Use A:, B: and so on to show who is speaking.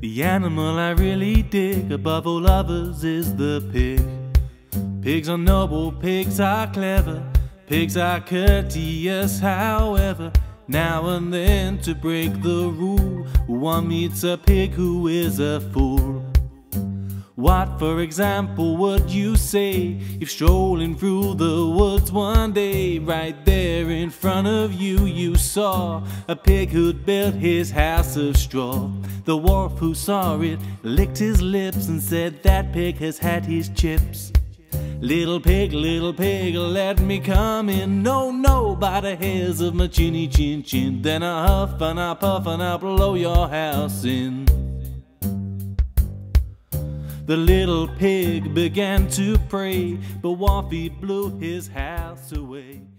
A: The animal I really dig above all others is the pig. Pigs are noble, pigs are clever, pigs are courteous, however, now and then to break the rule, one meets a pig who is a fool. What, for example, would you say if strolling through the woods one day, right there in front of you, you saw a pig who'd built his house of straw? The wolf who saw it licked his lips and said, "That pig has had his chips." Little pig, let me come in. No, no, by the hairs of my chinny chin chin. Then I huff and I puff and I blow your house in. The little pig began to pray, but Wolfie blew his house away.